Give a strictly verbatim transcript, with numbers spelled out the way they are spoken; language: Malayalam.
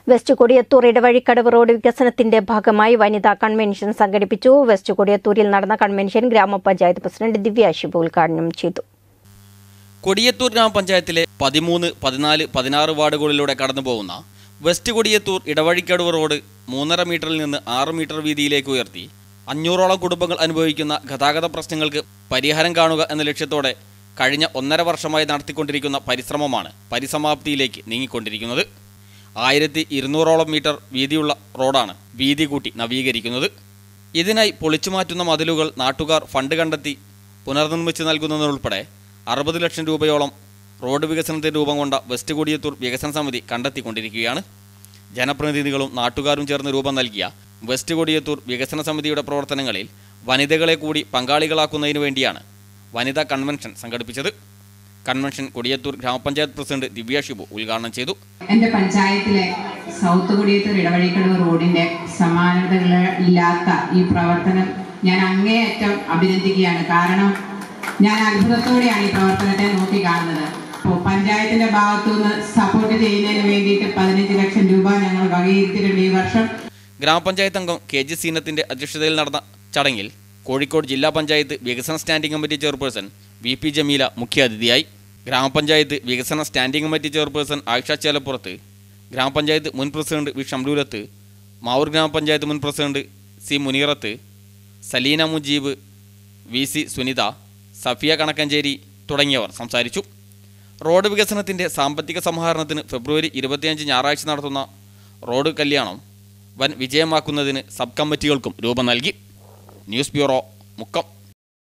വെസ്റ്റ് കൊടിയത്തൂർ ഇടവഴിക്കടവ് റോഡ് വികസനത്തിന്റെ ഭാഗമായി വനിതാ കൺവെൻഷൻ സംഘടിപ്പിച്ചു. വെസ്റ്റ് കൊടിയത്തൂരിൽ നടന്ന കൺവെൻഷൻ ഗ്രാമപഞ്ചായത്ത് പ്രസിഡന്റ് ദിവ്യ ശിബു ഉദ്ഘാടനം ചെയ്തു. കൊടിയത്തൂർ ഗ്രാമപഞ്ചായത്തിലെ പതിമൂന്ന്, പതിനാല്, പതിനാറ് വാർഡുകളിലൂടെ കടന്നുപോകുന്ന വെസ്റ്റ് കൊടിയത്തൂർ ഇടവഴിക്കടവ് റോഡ് മൂന്നര മീറ്ററിൽ നിന്ന് ആറ് മീറ്റർ വീതിയിലേക്ക് ഉയർത്തി അഞ്ഞൂറോളം കുടുംബങ്ങൾ അനുഭവിക്കുന്ന ഗതാഗത പ്രശ്നങ്ങൾക്ക് പരിഹാരം കാണുക എന്ന ലക്ഷ്യത്തോടെ കഴിഞ്ഞ ഒന്നര വർഷമായി നടത്തിക്കൊണ്ടിരിക്കുന്ന പരിശ്രമമാണ് പരിസമാപ്തിയിലേക്ക് നീങ്ങിക്കൊണ്ടിരിക്കുന്നത്. ആയിരത്തി ഇരുന്നൂറോളം മീറ്റർ വീതിയുള്ള റോഡാണ് വീതി കൂട്ടി നവീകരിക്കുന്നത്. ഇതിനായി പൊളിച്ചുമാറ്റുന്ന മതിലുകൾ നാട്ടുകാർ ഫണ്ട് കണ്ടെത്തി പുനർനിർമ്മിച്ച് നൽകുന്നതിനുൾപ്പെടെ അറുപത് ലക്ഷം രൂപയോളം റോഡ് വികസനത്തിന് രൂപം കൊണ്ട വെസ്റ്റ് കൊടിയത്തൂർ വികസന സമിതി കണ്ടെത്തിക്കൊണ്ടിരിക്കുകയാണ്. ജനപ്രതിനിധികളും നാട്ടുകാരും ചേർന്ന് രൂപം നൽകിയ വെസ്റ്റ് കൊടിയത്തൂർ വികസന സമിതിയുടെ പ്രവർത്തനങ്ങളിൽ വനിതകളെ കൂടി പങ്കാളികളാക്കുന്നതിനു വേണ്ടിയാണ് വനിതാ കൺവെൻഷൻ സംഘടിപ്പിച്ചത്. കൺവെൻഷൻ കൊടിയത്തൂർ ഗ്രാമപഞ്ചായത്ത് പ്രസിഡന്റ് ദിവ്യ ശിബു ഉദ്ഘാടനം ചെയ്തു. എൻ്റെ പഞ്ചായത്തിലെ സൗത്ത് കൊടിയത്തൂർ ഇടവഴിക്കടവ് റോഡിൻ്റെ സമാനതകളില്ലാത്ത ഈ പ്രവർത്തനം ഞാൻ അങ്ങേയറ്റം അഭിനന്ദിക്കുകയാണ്. കാരണം ഞാൻ അത്ഭുതത്തോടെയാണ് ഈ പ്രവർത്തനത്തെ നോക്കി കാണുന്നത്. അപ്പോൾ പഞ്ചായത്തിൻ്റെ ഭാഗത്തുനിന്ന് സപ്പോർട്ട് ചെയ്യുന്നതിന് വേണ്ടിയിട്ട് പതിനഞ്ച് ലക്ഷം രൂപ ഞങ്ങൾ വകയിരുത്തിയിട്ടുണ്ട് ഈ വർഷം. ഗ്രാമപഞ്ചായത്ത് അംഗം കെ ജി സീനത്തിന്റെ അധ്യക്ഷതയിൽ നടന്ന ചടങ്ങിൽ കോഴിക്കോട് ജില്ലാ പഞ്ചായത്ത് വികസന standing committee chairperson V P Jameela മുഖ്യാതിഥിയായി. ഗ്രാമപഞ്ചായത്ത് വികസന standing committee chairperson Ayisha Chelappurath, ഗ്രാമപഞ്ചായത്ത് മുൻ പ്രസിഡന്റ് വി ഷംലൂലത്ത്, മാവൂർ ഗ്രാമപഞ്ചായത്ത് മുൻ president C Muneerath, Saleena Mujeeb, V C Sunitha, Safiya Kanakkancheri തുടങ്ങിയവർ സംസാരിച്ചു. റോഡ് വികസനത്തിൻ്റെ സാമ്പത്തിക സമാഹരണത്തിന് ഫെബ്രുവരി ഇരുപത്തിയഞ്ച് ഞായറാഴ്ച നടത്തുന്ന റോഡ് കല്യാണം വൻ വിജയമാക്കുന്നതിന് സബ് കമ്മിറ്റികൾക്കും രൂപം നൽകി. News bureau, Mukkam.